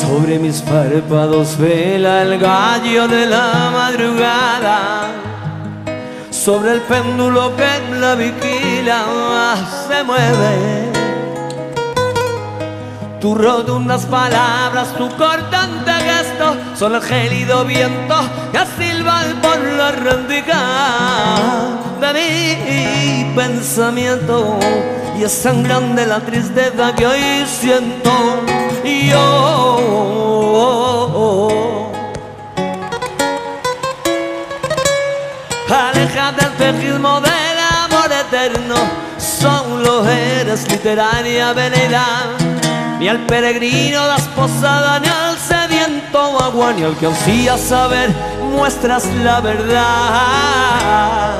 Sobre mis párpados vela el gallo de la madrugada, sobre el péndulo que en la vigilia se mueve. Tus rotundas palabras, tu cortante gesto, son el gélido viento que silba por la rendija de mi pensamiento. Y es tan grande la tristeza que hoy siento yo. Aléjate del espejismo del amor eterno, solo eres literaria veleidad. Ni al peregrino das posada, ni al sediento agua, ni al que ansía saber muestras la verdad.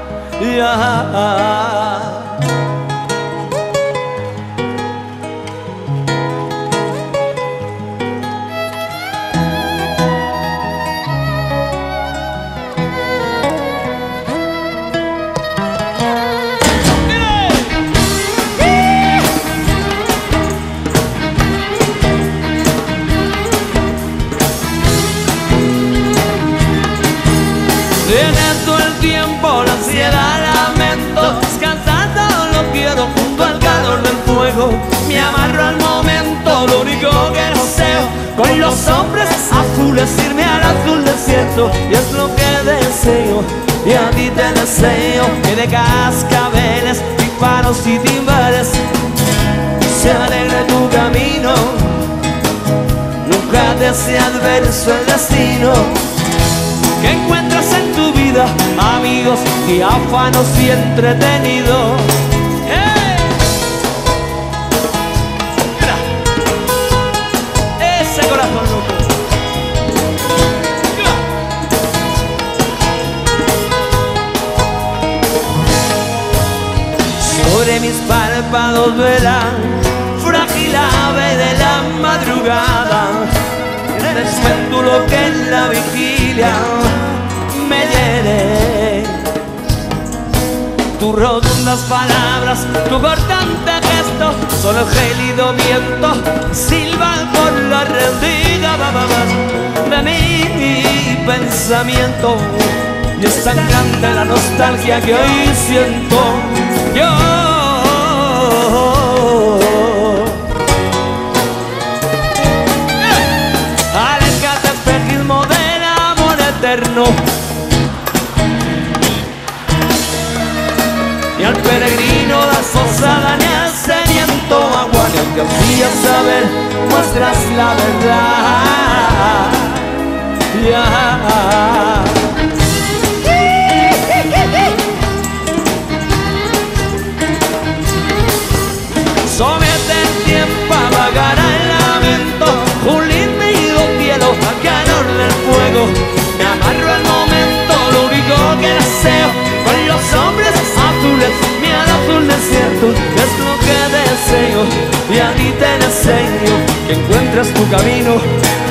Tienes todo el tiempo la ansiedad, lamento, descansando lo quiero junto al calor del fuego. Me amarro al momento, lo único que deseo con los hombres azules irme al azul desierto. Y es lo que deseo, y a ti te deseo, que de cascabeles, disparos y timbales se alegre tu camino. Nunca te sea adverso el destino, que encuentras en tu vida amigos diáfanos y entretenidos. Mira, ese corazón loco. Sobre mis párpados vela frágil ave de la madrugada, el péndulo que en la vigilia me hiere. Tus rotundas palabras, tu cortante gesto, solo el gélido viento silban por la rendija de mi pensamiento. Y es tan grande la nostalgia que hoy siento yo. Ni al peregrino das posada, ni al sediento agua, ni al que ansía saber muestras la verdad. Somete el tiempo, apagará el lamento, un límpido cielo a calor del fuego. Me amarro al momento, lo único que deseo con los hombres azules, mi al azul desierto, es lo que deseo, y a ti te deseo, que encuentres tu camino.